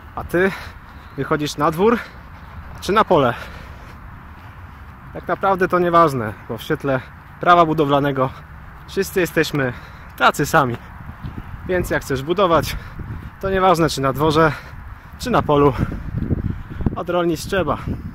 A ty wychodzisz na dwór czy na pole? Tak naprawdę to nieważne, bo w świetle prawa budowlanego wszyscy jesteśmy tacy sami. Więc jak chcesz budować, to nieważne czy na dworze, czy na polu, odrolnić trzeba.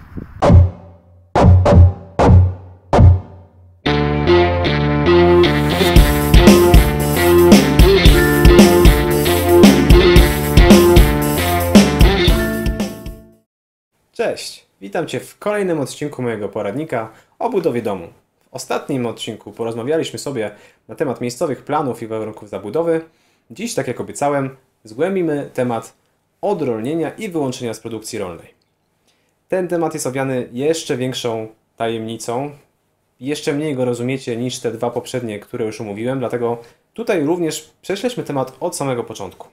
Cześć, witam Cię w kolejnym odcinku mojego poradnika o budowie domu. W ostatnim odcinku porozmawialiśmy sobie na temat miejscowych planów i warunków zabudowy. Dziś, tak jak obiecałem, zgłębimy temat odrolnienia i wyłączenia z produkcji rolnej. Ten temat jest owiany jeszcze większą tajemnicą. Jeszcze mniej go rozumiecie niż te dwa poprzednie, które już omówiłem, dlatego tutaj również prześledźmy temat od samego początku.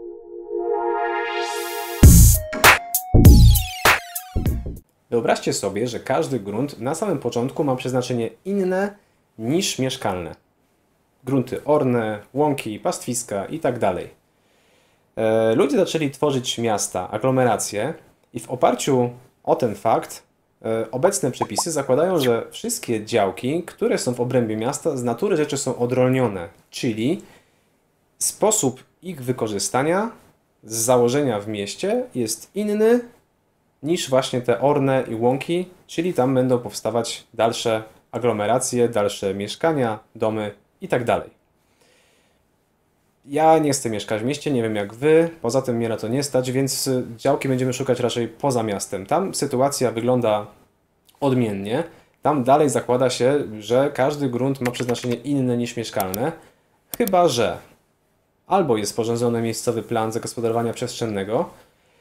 Wyobraźcie sobie, że każdy grunt na samym początku ma przeznaczenie inne niż mieszkalne. Grunty orne, łąki, pastwiska itd. Ludzie zaczęli tworzyć miasta, aglomeracje i w oparciu o ten fakt obecne przepisy zakładają, że wszystkie działki, które są w obrębie miasta, z natury rzeczy są odrolnione, czyli sposób ich wykorzystania z założenia w mieście jest inny niż właśnie te orne i łąki, czyli tam będą powstawać dalsze aglomeracje, dalsze mieszkania, domy itd. Ja nie chcę mieszkać w mieście, nie wiem jak Wy, poza tym mnie na to nie stać, więc działki będziemy szukać raczej poza miastem. Tam sytuacja wygląda odmiennie. Tam dalej zakłada się, że każdy grunt ma przeznaczenie inne niż mieszkalne, chyba że albo jest sporządzony miejscowy plan zagospodarowania przestrzennego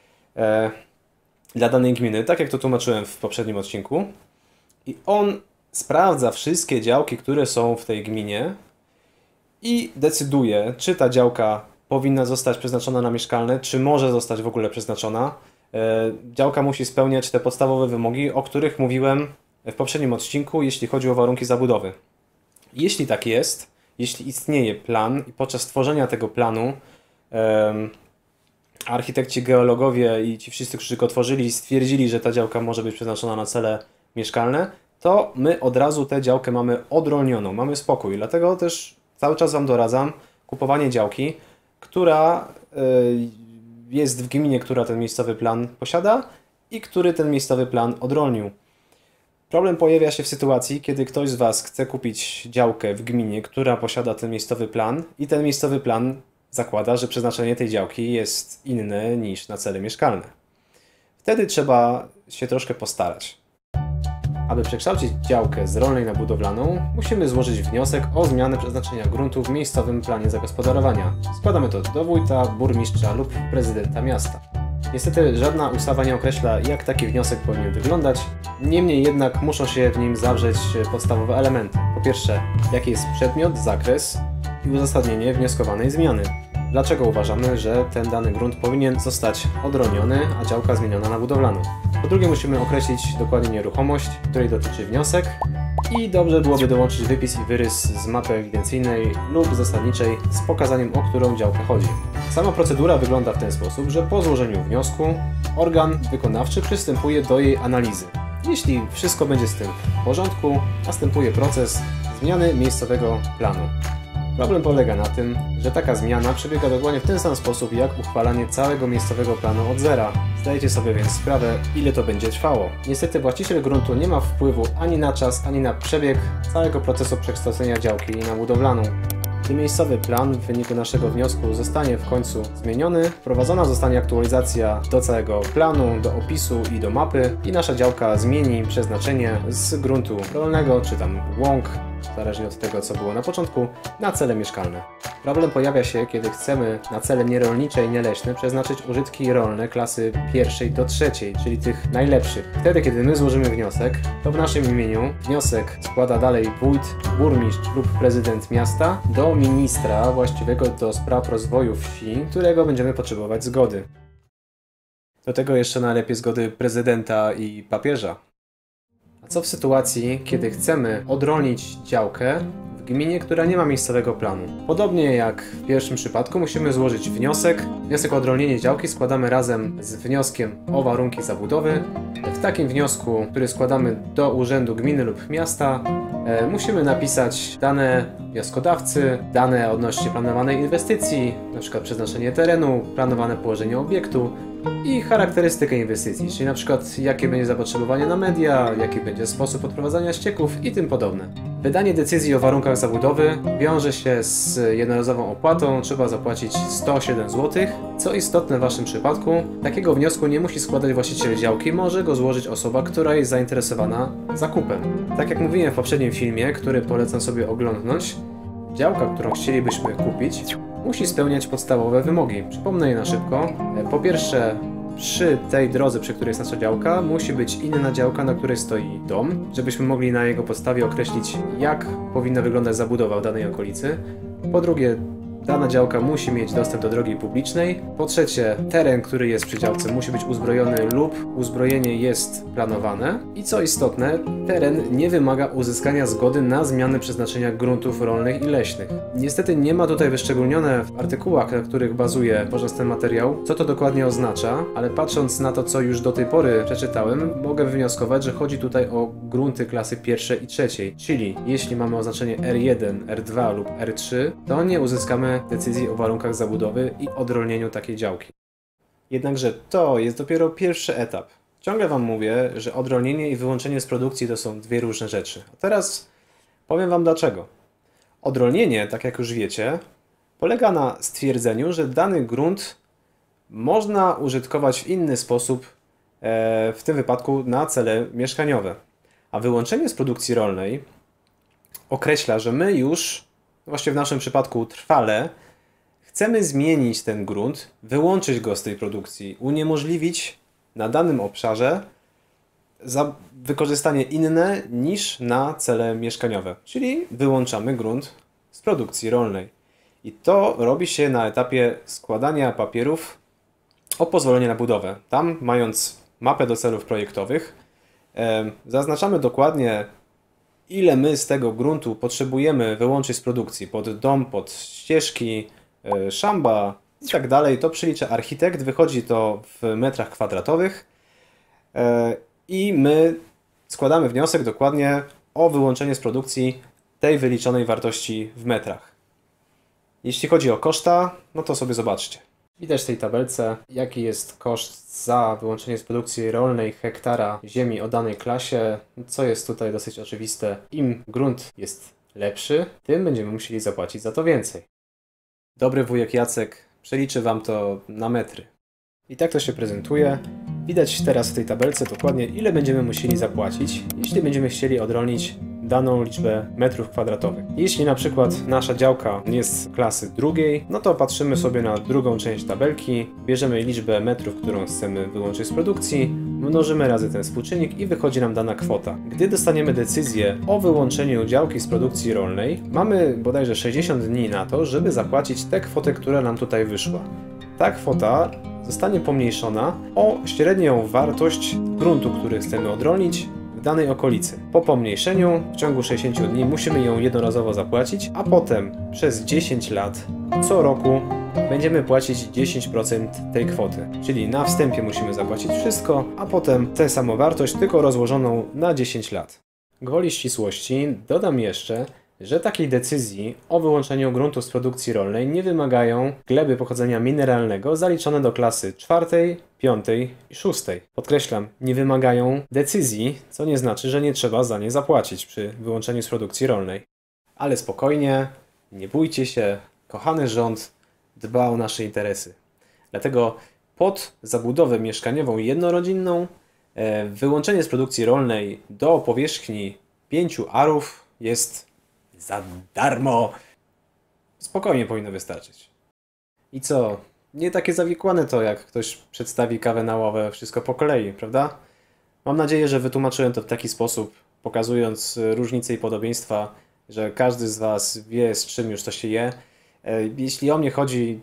dla danej gminy, tak jak to tłumaczyłem w poprzednim odcinku, i on sprawdza wszystkie działki, które są w tej gminie i decyduje, czy ta działka powinna zostać przeznaczona na mieszkalne, czy może zostać w ogóle przeznaczona. Działka musi spełniać te podstawowe wymogi, o których mówiłem w poprzednim odcinku, jeśli chodzi o warunki zabudowy. Jeśli tak jest, jeśli istnieje plan i podczas tworzenia tego planu architekci, geologowie i ci wszyscy, którzy go tworzyli, stwierdzili, że ta działka może być przeznaczona na cele mieszkalne, to my od razu tę działkę mamy odrolnioną, mamy spokój. Dlatego też cały czas Wam doradzam kupowanie działki, która jest w gminie, która ten miejscowy plan posiada i który ten miejscowy plan odrolnił. Problem pojawia się w sytuacji, kiedy ktoś z Was chce kupić działkę w gminie, która posiada ten miejscowy plan i ten miejscowy plan zakłada, że przeznaczenie tej działki jest inne niż na cele mieszkalne. Wtedy trzeba się troszkę postarać. Aby przekształcić działkę z rolnej na budowlaną, musimy złożyć wniosek o zmianę przeznaczenia gruntu w miejscowym planie zagospodarowania. Składamy to do wójta, burmistrza lub prezydenta miasta. Niestety żadna ustawa nie określa, jak taki wniosek powinien wyglądać, niemniej jednak muszą się w nim zawrzeć podstawowe elementy. Po pierwsze, jaki jest przedmiot, zakres i uzasadnienie wnioskowanej zmiany. Dlaczego uważamy, że ten dany grunt powinien zostać odrolniony, a działka zmieniona na budowlaną? Po drugie, musimy określić dokładnie nieruchomość, której dotyczy wniosek i dobrze byłoby dołączyć wypis i wyrys z mapy ewidencyjnej lub zasadniczej z pokazaniem, o którą działkę chodzi. Sama procedura wygląda w ten sposób, że po złożeniu wniosku organ wykonawczy przystępuje do jej analizy. Jeśli wszystko będzie z tym w porządku, następuje proces zmiany miejscowego planu. Problem polega na tym, że taka zmiana przebiega dokładnie w ten sam sposób jak uchwalanie całego miejscowego planu od zera. Zdajecie sobie więc sprawę, ile to będzie trwało. Niestety właściciel gruntu nie ma wpływu ani na czas, ani na przebieg całego procesu przekształcenia działki na budowlaną. Gdy miejscowy plan w wyniku naszego wniosku zostanie w końcu zmieniony, wprowadzona zostanie aktualizacja do całego planu, do opisu i do mapy i nasza działka zmieni przeznaczenie z gruntu rolnego czy tam łąk, zależnie od tego co było na początku, na cele mieszkalne. Problem pojawia się, kiedy chcemy na cele nierolnicze i nieleśne przeznaczyć użytki rolne klasy pierwszej do trzeciej, czyli tych najlepszych. Wtedy, kiedy my złożymy wniosek, to w naszym imieniu wniosek składa dalej wójt, burmistrz lub prezydent miasta do ministra właściwego do spraw rozwoju wsi, którego będziemy potrzebować zgody. Do tego jeszcze najlepiej zgody prezydenta i papieża. A co w sytuacji, kiedy chcemy odrolnić działkę w gminie, która nie ma miejscowego planu. Podobnie jak w pierwszym przypadku musimy złożyć wniosek. Wniosek o odrolnienie działki składamy razem z wnioskiem o warunki zabudowy. W takim wniosku, który składamy do urzędu gminy lub miasta, musimy napisać dane wnioskodawcy, dane odnośnie planowanej inwestycji, np. przeznaczenie terenu, planowane położenie obiektu i charakterystykę inwestycji, czyli np. jakie będzie zapotrzebowanie na media, jaki będzie sposób odprowadzania ścieków i tym podobne. Wydanie decyzji o warunkach zabudowy wiąże się z jednorazową opłatą, trzeba zapłacić 107 zł. Co istotne w Waszym przypadku, takiego wniosku nie musi składać właściciel działki, może go złożyć osoba, która jest zainteresowana zakupem. Tak jak mówiłem w poprzednim filmie, który polecam sobie oglądnąć, działka, którą chcielibyśmy kupić, musi spełniać podstawowe wymogi. Przypomnę je na szybko. Po pierwsze, przy tej drodze, przy której jest nasza działka, musi być inna działka, na której stoi dom, żebyśmy mogli na jego podstawie określić, jak powinna wyglądać zabudowa w danej okolicy. Po drugie, dana działka musi mieć dostęp do drogi publicznej. Po trzecie, teren, który jest przy działce, musi być uzbrojony lub uzbrojenie jest planowane. I co istotne, teren nie wymaga uzyskania zgody na zmianę przeznaczenia gruntów rolnych i leśnych. Niestety nie ma tutaj wyszczególnione w artykułach, na których bazuje podczas ten materiał, co to dokładnie oznacza, ale patrząc na to, co już do tej pory przeczytałem, mogę wywnioskować, że chodzi tutaj o grunty klasy pierwszej i trzeciej. Czyli jeśli mamy oznaczenie R1, R2 lub R3, to nie uzyskamy decyzji o warunkach zabudowy i odrolnieniu takiej działki. Jednakże to jest dopiero pierwszy etap. Ciągle Wam mówię, że odrolnienie i wyłączenie z produkcji to są dwie różne rzeczy. A teraz powiem Wam dlaczego. Odrolnienie, tak jak już wiecie, polega na stwierdzeniu, że dany grunt można użytkować w inny sposób, w tym wypadku na cele mieszkaniowe. A wyłączenie z produkcji rolnej określa, że my już właśnie w naszym przypadku trwale, chcemy zmienić ten grunt, wyłączyć go z tej produkcji, uniemożliwić na danym obszarze wykorzystanie inne niż na cele mieszkaniowe. Czyli wyłączamy grunt z produkcji rolnej. I to robi się na etapie składania papierów o pozwolenie na budowę. Tam, mając mapę do celów projektowych, zaznaczamy dokładnie, ile my z tego gruntu potrzebujemy wyłączyć z produkcji pod dom, pod ścieżki, szamba i tak dalej. To przelicza architekt, wychodzi to w metrach kwadratowych i my składamy wniosek dokładnie o wyłączenie z produkcji tej wyliczonej wartości w metrach. Jeśli chodzi o koszta, no to sobie zobaczcie. Widać w tej tabelce, jaki jest koszt za wyłączenie z produkcji rolnej hektara ziemi o danej klasie, co jest tutaj dosyć oczywiste. Im grunt jest lepszy, tym będziemy musieli zapłacić za to więcej. Dobry wujek Jacek przeliczy Wam to na metry. I tak to się prezentuje. Widać teraz w tej tabelce dokładnie, ile będziemy musieli zapłacić, jeśli będziemy chcieli odrolnić daną liczbę metrów kwadratowych. Jeśli na przykład nasza działka jest klasy drugiej, no to patrzymy sobie na drugą część tabelki, bierzemy liczbę metrów, którą chcemy wyłączyć z produkcji, mnożymy razy ten współczynnik i wychodzi nam dana kwota. Gdy dostaniemy decyzję o wyłączeniu działki z produkcji rolnej, mamy bodajże 60 dni na to, żeby zapłacić tę kwotę, która nam tutaj wyszła. Ta kwota zostanie pomniejszona o średnią wartość gruntu, który chcemy odrolnić w danej okolicy. Po pomniejszeniu w ciągu 60 dni musimy ją jednorazowo zapłacić, a potem przez 10 lat co roku będziemy płacić 10% tej kwoty. Czyli na wstępie musimy zapłacić wszystko, a potem tę samą wartość, tylko rozłożoną na 10 lat. Gwoli ścisłości dodam jeszcze, że takiej decyzji o wyłączeniu gruntu z produkcji rolnej nie wymagają gleby pochodzenia mineralnego zaliczone do klasy 4., 5. i 6. Podkreślam, nie wymagają decyzji, co nie znaczy, że nie trzeba za nie zapłacić przy wyłączeniu z produkcji rolnej. Ale spokojnie, nie bójcie się, kochany rząd dba o nasze interesy. Dlatego pod zabudowę mieszkaniową jednorodzinną wyłączenie z produkcji rolnej do powierzchni 5 arów jest za darmo. Spokojnie powinno wystarczyć. I co? Nie takie zawikłane to, jak ktoś przedstawi kawę na ławę, wszystko po kolei, prawda? Mam nadzieję, że wytłumaczyłem to w taki sposób, pokazując różnice i podobieństwa, że każdy z Was wie, z czym już to się je. Jeśli o mnie chodzi,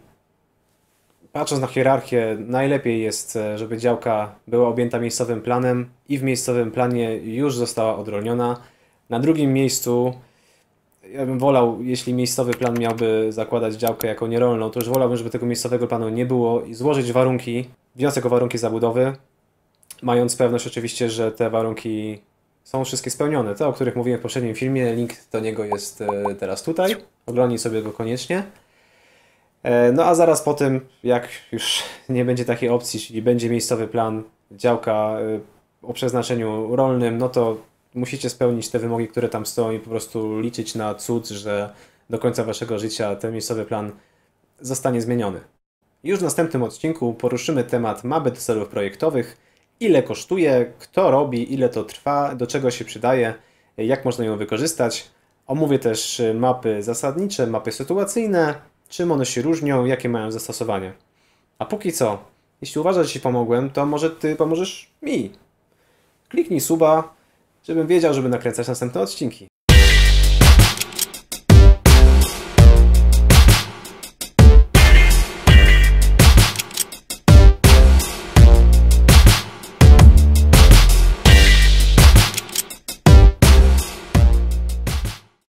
patrząc na hierarchię, najlepiej jest, żeby działka była objęta miejscowym planem i w miejscowym planie już została odrolniona. Na drugim miejscu ja bym wolał, jeśli miejscowy plan miałby zakładać działkę jako nierolną, to już wolałbym, żeby tego miejscowego planu nie było i złożyć warunki, wniosek o warunki zabudowy, mając pewność oczywiście, że te warunki są wszystkie spełnione. Te, o których mówiłem w poprzednim filmie, link do niego jest teraz tutaj. Oglądnij sobie go koniecznie. No a zaraz po tym, jak już nie będzie takiej opcji, czyli będzie miejscowy plan, działka o przeznaczeniu rolnym, no to musicie spełnić te wymogi, które tam stoją i po prostu liczyć na cud, że do końca waszego życia ten miejscowy plan zostanie zmieniony. Już w następnym odcinku poruszymy temat mapy do celów projektowych, ile kosztuje, kto robi, ile to trwa, do czego się przydaje, jak można ją wykorzystać. Omówię też mapy zasadnicze, mapy sytuacyjne, czym one się różnią, jakie mają zastosowanie. A póki co, jeśli uważasz, że Ci pomogłem, to może Ty pomożesz mi. Kliknij suba, żebym wiedział, żeby nakręcać następne odcinki.